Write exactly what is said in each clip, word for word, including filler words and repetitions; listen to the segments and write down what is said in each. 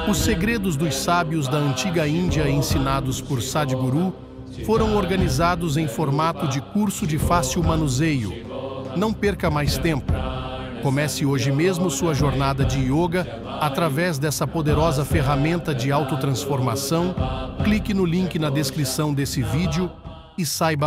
Os segredos dos sábios da antiga Índia ensinados por Sadhguru foram organizados em formato de curso de fácil manuseio. Não perca mais tempo. Comece hoje mesmo sua jornada de yoga através dessa poderosa ferramenta de autotransformação. Clique no link na descrição desse vídeo e saiba.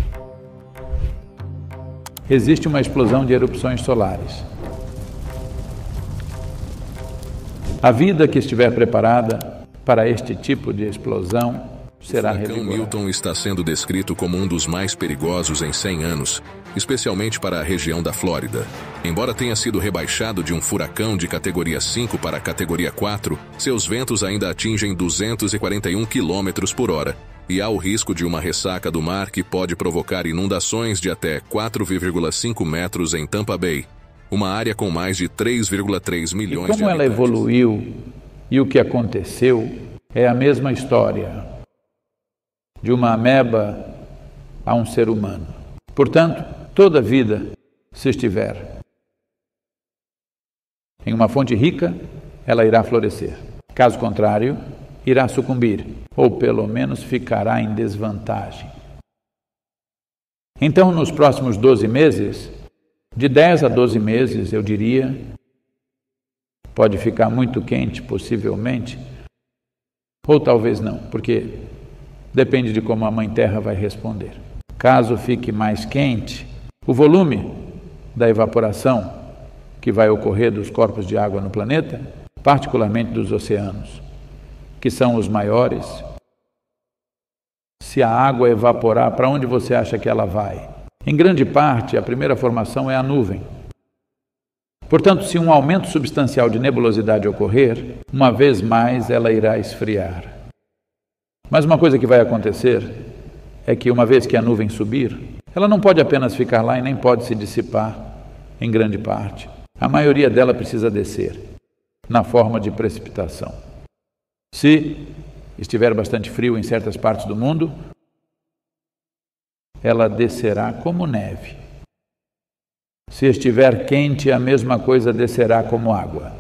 Existe uma explosão de erupções solares. A vida que estiver preparada para este tipo de explosão será revigorada. O furacão Milton está sendo descrito como um dos mais perigosos em cem anos, especialmente para a região da Flórida. Embora tenha sido rebaixado de um furacão de categoria cinco para a categoria quatro, seus ventos ainda atingem duzentos e quarenta e um quilômetros por hora, e há o risco de uma ressaca do mar que pode provocar inundações de até quatro vírgula cinco metros em Tampa Bay, uma área com mais de três vírgula três milhões de habitantes. Como ela evoluiu e o que aconteceu é a mesma história, de uma ameba a um ser humano. Portanto, toda vida, se estiver em uma fonte rica, ela irá florescer. Caso contrário, irá sucumbir, ou pelo menos ficará em desvantagem. Então, nos próximos doze meses, de dez a doze meses, eu diria, pode ficar muito quente, possivelmente, ou talvez não, porque depende de como a Mãe Terra vai responder. Caso fique mais quente, o volume da evaporação que vai ocorrer dos corpos de água no planeta, particularmente dos oceanos, que são os maiores, se a água evaporar, para onde você acha que ela vai? Em grande parte, a primeira formação é a nuvem. Portanto, se um aumento substancial de nebulosidade ocorrer, uma vez mais ela irá esfriar. Mas uma coisa que vai acontecer é que, uma vez que a nuvem subir, ela não pode apenas ficar lá e nem pode se dissipar em grande parte. A maioria dela precisa descer, na forma de precipitação. Se estiver bastante frio em certas partes do mundo, ela descerá como neve. Se estiver quente, a mesma coisa descerá como água.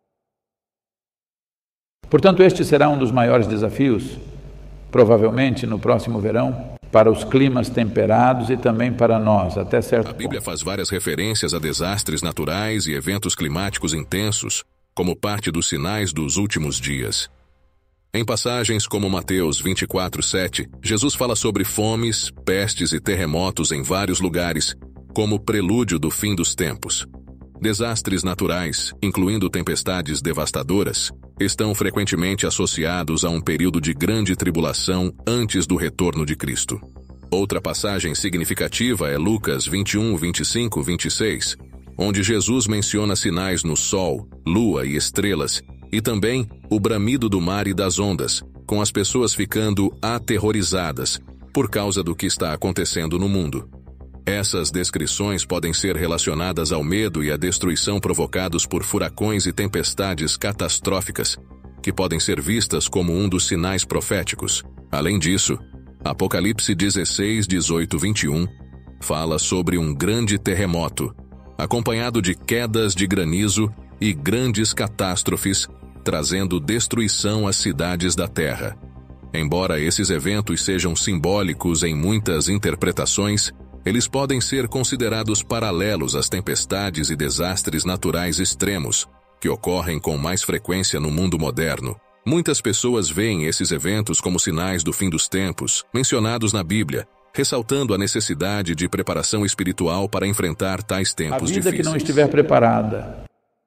Portanto, este será um dos maiores desafios, provavelmente no próximo verão, para os climas temperados e também para nós, até certo ponto. A Bíblia faz várias referências a desastres naturais e eventos climáticos intensos, como parte dos sinais dos últimos dias. Em passagens como Mateus vinte e quatro, sete, Jesus fala sobre fomes, pestes e terremotos em vários lugares, como prelúdio do fim dos tempos. Desastres naturais, incluindo tempestades devastadoras, estão frequentemente associados a um período de grande tribulação antes do retorno de Cristo. Outra passagem significativa é Lucas vinte e um, vinte e cinco, vinte e seis, onde Jesus menciona sinais no sol, lua e estrelas, e também o bramido do mar e das ondas, com as pessoas ficando aterrorizadas por causa do que está acontecendo no mundo. Essas descrições podem ser relacionadas ao medo e à destruição provocados por furacões e tempestades catastróficas, que podem ser vistas como um dos sinais proféticos. Além disso, Apocalipse dezesseis, dezoito, vinte e um fala sobre um grande terremoto, acompanhado de quedas de granizo e grandes catástrofes, trazendo destruição às cidades da terra. Embora esses eventos sejam simbólicos em muitas interpretações, eles podem ser considerados paralelos às tempestades e desastres naturais extremos, que ocorrem com mais frequência no mundo moderno. Muitas pessoas veem esses eventos como sinais do fim dos tempos, mencionados na Bíblia, ressaltando a necessidade de preparação espiritual para enfrentar tais tempos difíceis. A vida que não estiver preparada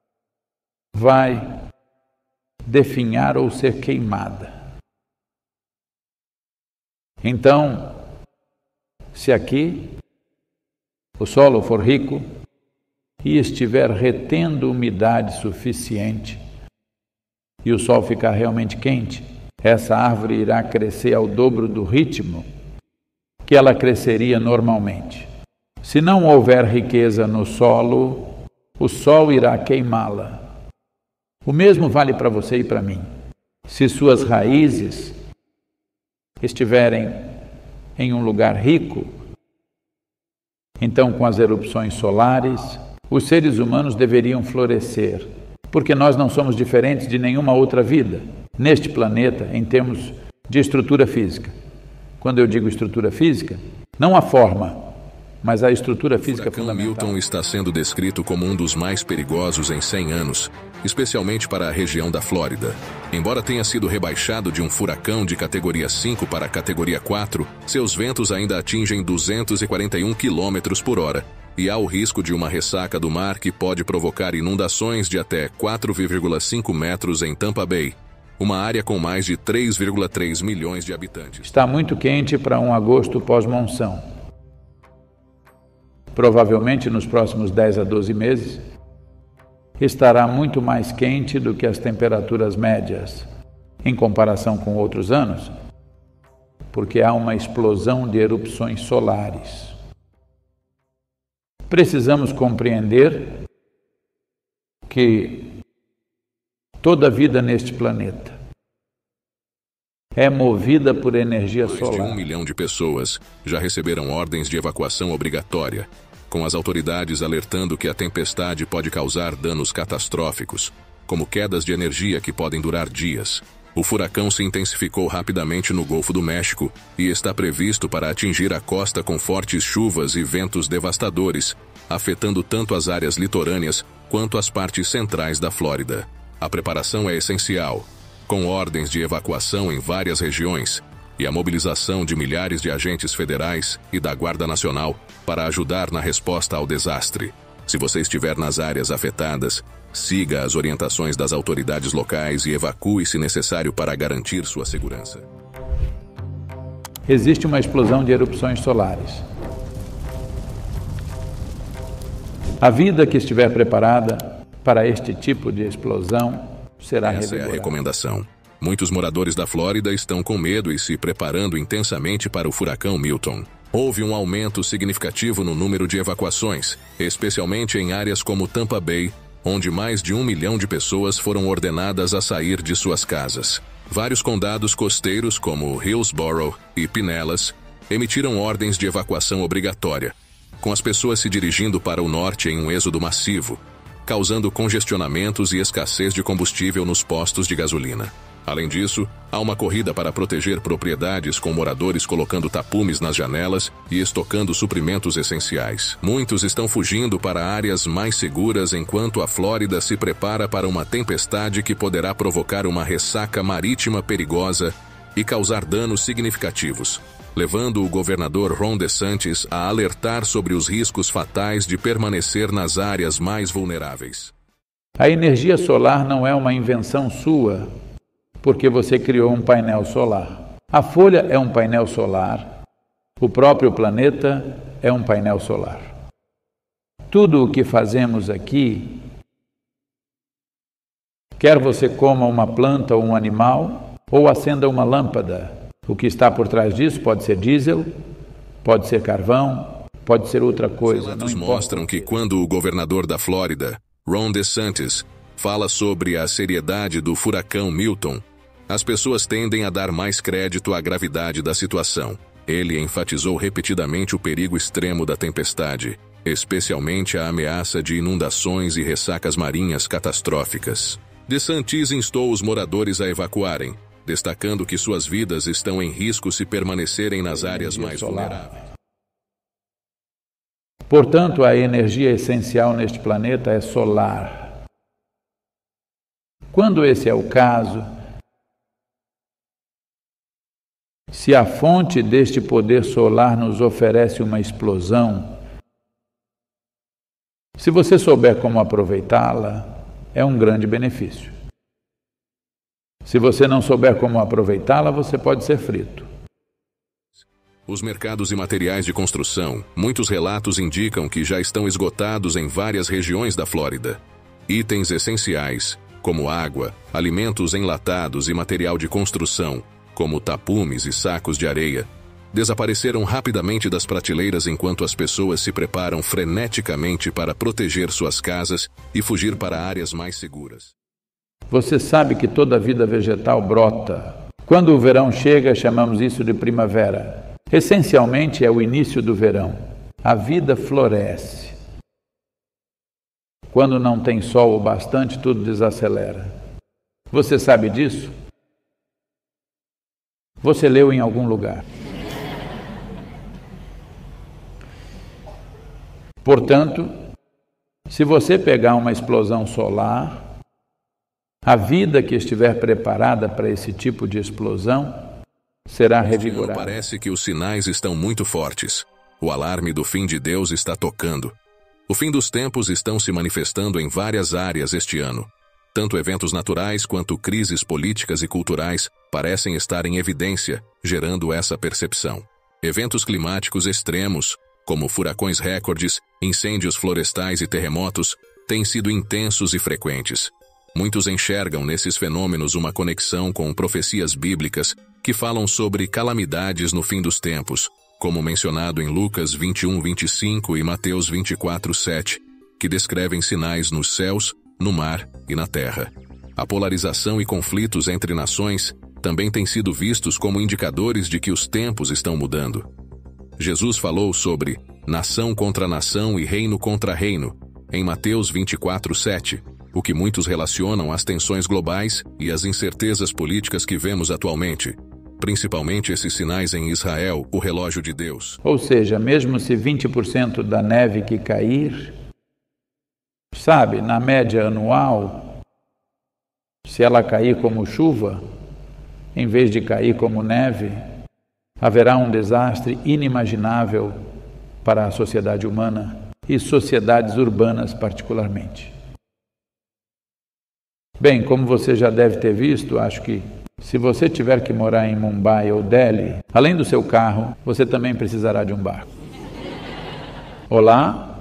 vai definhar ou ser queimada. Então, se aqui o solo for rico e estiver retendo umidade suficiente e o sol ficar realmente quente, essa árvore irá crescer ao dobro do ritmo que ela cresceria normalmente. Se não houver riqueza no solo, o sol irá queimá-la. O mesmo vale para você e para mim. Se suas raízes estiverem em um lugar rico, então com as erupções solares, os seres humanos deveriam florescer porque nós não somos diferentes de nenhuma outra vida neste planeta em termos de estrutura física. Quando eu digo estrutura física, não a forma, mas a estrutura física fundamental. O furacão Milton está sendo descrito como um dos mais perigosos em cem anos, especialmente para a região da Flórida. Embora tenha sido rebaixado de um furacão de categoria cinco para a categoria quatro, seus ventos ainda atingem duzentos e quarenta e um quilômetros por hora, e há o risco de uma ressaca do mar que pode provocar inundações de até quatro vírgula cinco metros em Tampa Bay, uma área com mais de três vírgula três milhões de habitantes. Está muito quente para um agosto pós-monção. Provavelmente nos próximos dez a doze meses, estará muito mais quente do que as temperaturas médias, em comparação com outros anos, porque há uma explosão de erupções solares. Precisamos compreender que toda a vida neste planeta é movida por energia solar. Mais de um milhão de pessoas já receberam ordens de evacuação obrigatória, com as autoridades alertando que a tempestade pode causar danos catastróficos, como quedas de energia que podem durar dias. O furacão se intensificou rapidamente no Golfo do México e está previsto para atingir a costa com fortes chuvas e ventos devastadores, afetando tanto as áreas litorâneas quanto as partes centrais da Flórida. A preparação é essencial, com ordens de evacuação em várias regiões e a mobilização de milhares de agentes federais e da Guarda Nacional para ajudar na resposta ao desastre. Se você estiver nas áreas afetadas, siga as orientações das autoridades locais e evacue se necessário para garantir sua segurança. Existe uma explosão de erupções solares. A vida que estiver preparada para este tipo de explosão será revigorada. Essa é a recomendação. Muitos moradores da Flórida estão com medo e se preparando intensamente para o furacão Milton. Houve um aumento significativo no número de evacuações, especialmente em áreas como Tampa Bay, onde mais de um milhão de pessoas foram ordenadas a sair de suas casas. Vários condados costeiros, como Hillsborough e Pinellas, emitiram ordens de evacuação obrigatória, com as pessoas se dirigindo para o norte em um êxodo massivo, causando congestionamentos e escassez de combustível nos postos de gasolina. Além disso, há uma corrida para proteger propriedades com moradores colocando tapumes nas janelas e estocando suprimentos essenciais. Muitos estão fugindo para áreas mais seguras enquanto a Flórida se prepara para uma tempestade que poderá provocar uma ressaca marítima perigosa e causar danos significativos, levando o governador Ron DeSantis a alertar sobre os riscos fatais de permanecer nas áreas mais vulneráveis. A energia solar não é uma invenção sua, porque você criou um painel solar. A folha é um painel solar, o próprio planeta é um painel solar. Tudo o que fazemos aqui, quer você coma uma planta ou um animal, ou acenda uma lâmpada, o que está por trás disso pode ser diesel, pode ser carvão, pode ser outra coisa. Relatos mostram que quando o governador da Flórida, Ron DeSantis, fala sobre a seriedade do furacão Milton, as pessoas tendem a dar mais crédito à gravidade da situação. Ele enfatizou repetidamente o perigo extremo da tempestade, especialmente a ameaça de inundações e ressacas marinhas catastróficas. DeSantis instou os moradores a evacuarem, destacando que suas vidas estão em risco se permanecerem nas áreas mais vulneráveis. Portanto, a energia essencial neste planeta é solar. Quando esse é o caso, se a fonte deste poder solar nos oferece uma explosão, se você souber como aproveitá-la, é um grande benefício. Se você não souber como aproveitá-la, você pode ser frito. Os mercados e materiais de construção, muitos relatos indicam que já estão esgotados em várias regiões da Flórida. Itens essenciais, como água, alimentos enlatados e material de construção, como tapumes e sacos de areia, desapareceram rapidamente das prateleiras enquanto as pessoas se preparam freneticamente para proteger suas casas e fugir para áreas mais seguras. Você sabe que toda a vida vegetal brota. Quando o verão chega, chamamos isso de primavera. Essencialmente é o início do verão. A vida floresce. Quando não tem sol o bastante, tudo desacelera. Você sabe disso? Você leu em algum lugar. Portanto, se você pegar uma explosão solar, a vida que estiver preparada para esse tipo de explosão será revigorada. Parece que os sinais estão muito fortes. O alarme do fim de Deus está tocando. O fim dos tempos estão se manifestando em várias áreas este ano. Tanto eventos naturais quanto crises políticas e culturais parecem estar em evidência, gerando essa percepção. Eventos climáticos extremos, como furacões recordes, incêndios florestais e terremotos, têm sido intensos e frequentes. Muitos enxergam nesses fenômenos uma conexão com profecias bíblicas que falam sobre calamidades no fim dos tempos, como mencionado em Lucas vinte e um, vinte e cinco e Mateus vinte e quatro, sete, que descrevem sinais nos céus, no mar e na terra. A polarização e conflitos entre nações também têm sido vistos como indicadores de que os tempos estão mudando. Jesus falou sobre nação contra nação e reino contra reino, em Mateus vinte e quatro, sete, o que muitos relacionam às tensões globais e às incertezas políticas que vemos atualmente, principalmente esses sinais em Israel, o relógio de Deus. Ou seja, mesmo se vinte por cento da neve que cair, sabe, na média anual, se ela cair como chuva, em vez de cair como neve, haverá um desastre inimaginável para a sociedade humana e sociedades urbanas particularmente. Bem, como você já deve ter visto, acho que se você tiver que morar em Mumbai ou Delhi, além do seu carro, você também precisará de um barco. Olá?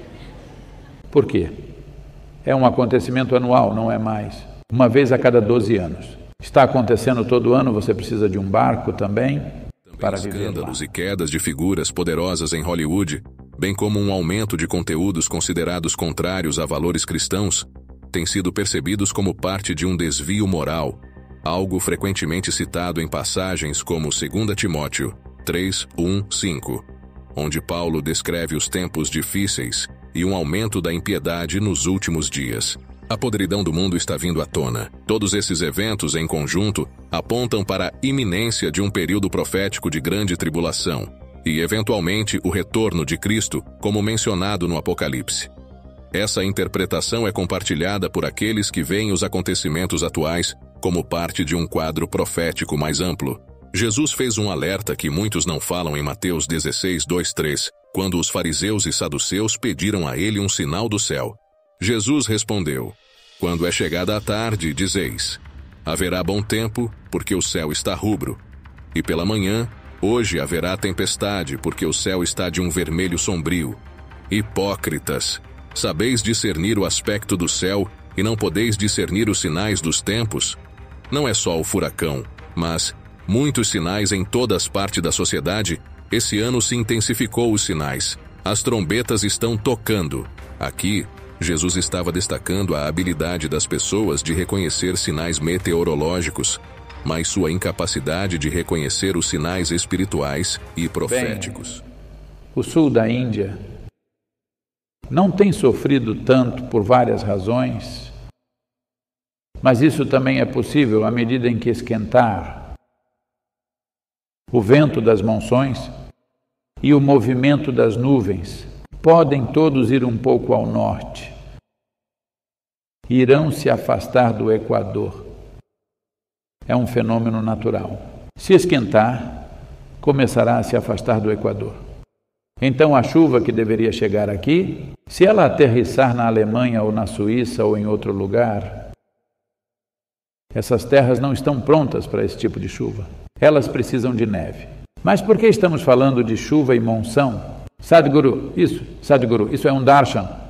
Por quê? É um acontecimento anual, não é mais. Uma vez a cada doze anos. Está acontecendo todo ano, você precisa de um barco também, também para viver lá. Escândalos e quedas de figuras poderosas em Hollywood, bem como um aumento de conteúdos considerados contrários a valores cristãos, têm sido percebidos como parte de um desvio moral, algo frequentemente citado em passagens como dois Timóteo três, um, cinco, onde Paulo descreve os tempos difíceis e um aumento da impiedade nos últimos dias. A podridão do mundo está vindo à tona. Todos esses eventos, em conjunto, apontam para a iminência de um período profético de grande tribulação e, eventualmente, o retorno de Cristo, como mencionado no Apocalipse. Essa interpretação é compartilhada por aqueles que veem os acontecimentos atuais como parte de um quadro profético mais amplo. Jesus fez um alerta que muitos não falam em Mateus dezesseis, dois, três, quando os fariseus e saduceus pediram a ele um sinal do céu. Jesus respondeu: quando é chegada a tarde, dizeis, haverá bom tempo, porque o céu está rubro. E pela manhã, hoje haverá tempestade, porque o céu está de um vermelho sombrio. Hipócritas! Sabeis discernir o aspecto do céu e não podeis discernir os sinais dos tempos? Não é só o furacão, mas muitos sinais em todas as partes da sociedade. Esse ano se intensificou os sinais. As trombetas estão tocando. Aqui, Jesus estava destacando a habilidade das pessoas de reconhecer sinais meteorológicos, mas sua incapacidade de reconhecer os sinais espirituais e proféticos. Bem, o sul da Índia não tem sofrido tanto por várias razões, mas isso também é possível à medida em que esquentar. O vento das monções e o movimento das nuvens podem todos ir um pouco ao norte. Irão se afastar do Equador. É um fenômeno natural. Se esquentar, começará a se afastar do Equador. Então a chuva que deveria chegar aqui, se ela aterrissar na Alemanha ou na Suíça ou em outro lugar, essas terras não estão prontas para esse tipo de chuva. Elas precisam de neve. Mas por que estamos falando de chuva e monção? Sadhguru, isso, Sadhguru, isso é um darshan.